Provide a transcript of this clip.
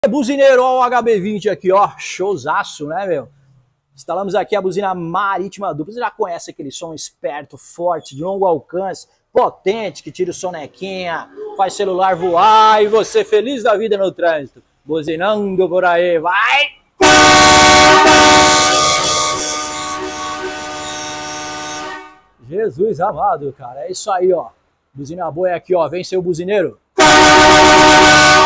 Buzineiro, ó, o HB20 aqui, ó, showzaço, né, meu? Instalamos aqui a buzina marítima dupla. Você já conhece aquele som esperto, forte, de longo alcance, potente, que tira o sonequinha, faz celular voar e você feliz da vida no trânsito. Buzinando por aí, vai! Jesus amado, cara, é isso aí, ó. Buzina boa é aqui, ó, vem seu buzineiro.